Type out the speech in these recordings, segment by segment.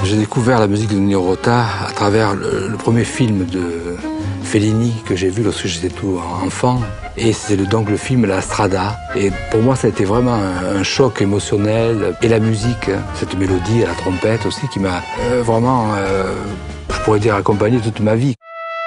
J'ai découvert la musique de Nino Rota à travers le premier film de Fellini que j'ai vu lorsque j'étais tout enfant. Et c'est donc le film La Strada. Et pour moi, ça a été vraiment un choc émotionnel. Et la musique, cette mélodie à la trompette aussi, qui m'a vraiment, je pourrais dire, accompagné toute ma vie.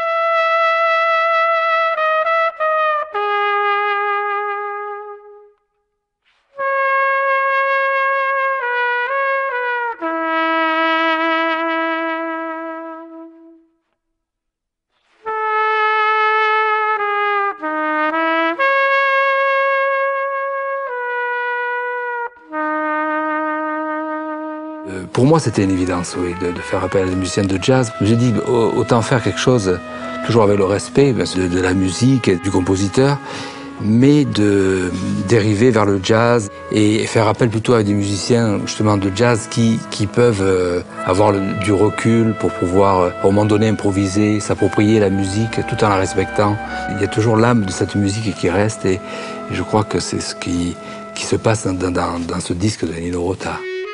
Pour moi, c'était une évidence, oui, de faire appel à des musiciens de jazz. J'ai dit, autant faire quelque chose, toujours avec le respect de la musique et du compositeur, mais de dériver vers le jazz et faire appel plutôt à des musiciens justement de jazz qui peuvent avoir du recul pour pouvoir, au moment donné, improviser, s'approprier la musique tout en la respectant. Il y a toujours l'âme de cette musique qui reste et je crois que c'est ce qui se passe dans ce disque de Nino Rota.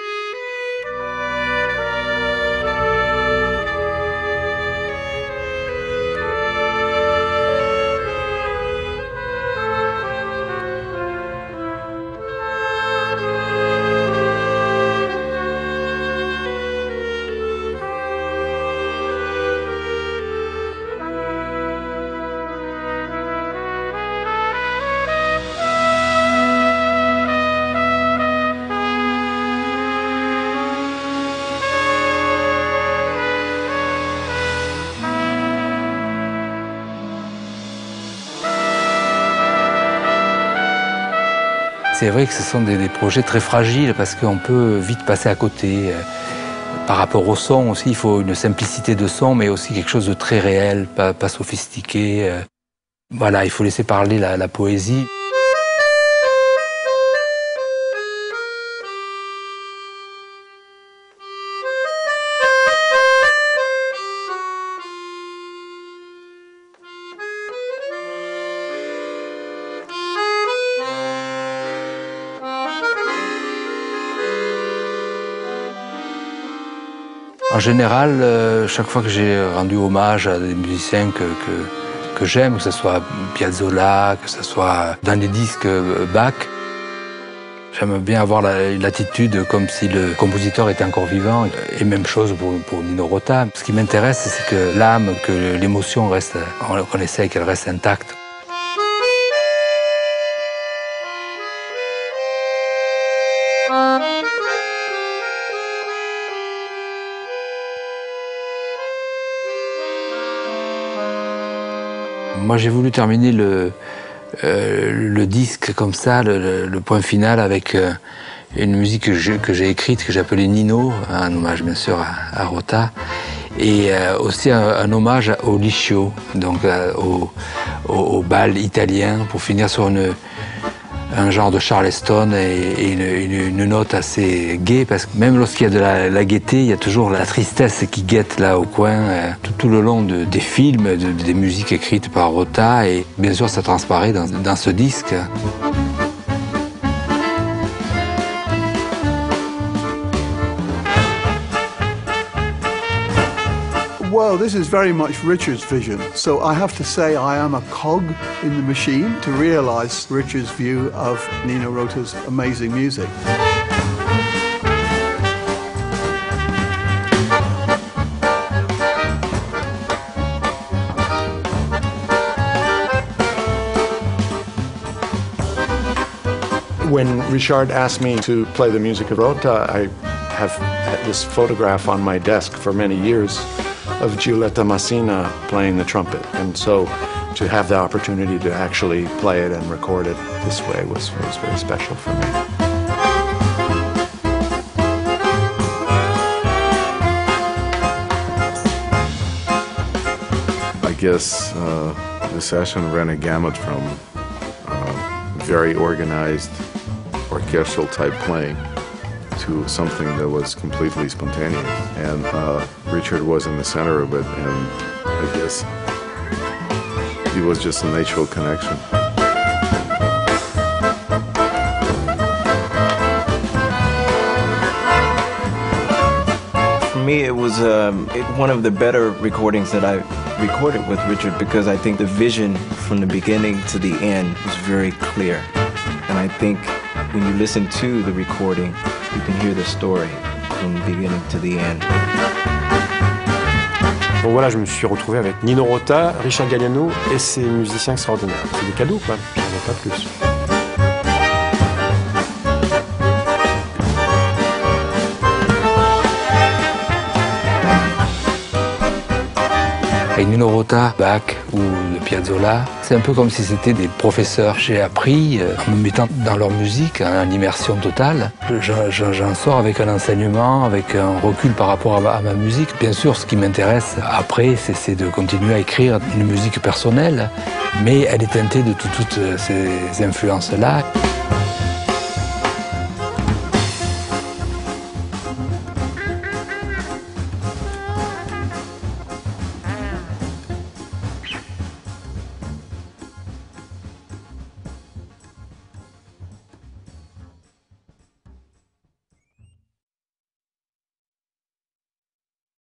C'est vrai que ce sont des projets très fragiles parce qu'on peut vite passer à côté. Par rapport au son aussi, il faut une simplicité de son, mais aussi quelque chose de très réel, pas sophistiqué. Voilà, il faut laisser parler la poésie. En général, chaque fois que j'ai rendu hommage à des musiciens que j'aime, que ce soit Piazzolla, que ce soit dans les disques Bach, j'aime bien avoir l'attitude comme si le compositeur était encore vivant. Et même chose pour Nino Rota. Ce qui m'intéresse, c'est que l'âme, que l'émotion reste, qu'on essaye qu'elle reste intacte. Moi, j'ai voulu terminer le disque comme ça, le point final, avec une musique que j'ai écrite, que j'ai appelée Nino, un hommage bien sûr à Rota, et aussi un hommage au liscio, donc au bal italien, pour finir sur un genre de charleston et une note assez gaie, parce que même lorsqu'il y a de la gaieté, il y a toujours la tristesse qui guette là au coin, tout le long des films, des musiques écrites par Rota, et bien sûr ça transparaît dans ce disque. Well, this is very much Richard's vision, so I have to say I am a cog in the machine to realize Richard's view of Nino Rota's amazing music. When Richard asked me to play the music of Rota, I have had this photograph on my desk for many years of Giulietta Massina playing the trumpet. And so to have the opportunity to actually play it and record it this way was very special for me. I guess the session ran a gamut from very organized orchestral type playing to something that was completely spontaneous. And Richard was in the center of it, and I guess it was just a natural connection. For me, it was one of the better recordings that I recorded with Richard because I think the vision from the beginning to the end was very clear. And I think when you listen to the recording, you can hear the story from the beginning to the end. Donc voilà, je me suis retrouvé avec Nino Rota, Richard Galliano et ces musiciens extraordinaires. C'est des cadeaux, quoi. J'en veux pas plus. Avec Nino Rota, Bach ou de Piazzolla, c'est un peu comme si c'était des professeurs. J'ai appris en me mettant dans leur musique, en immersion totale. J'en sors avec un enseignement, avec un recul par rapport à ma musique. Bien sûr, ce qui m'intéresse après, c'est de continuer à écrire une musique personnelle, mais elle est teintée de toutes ces influences-là.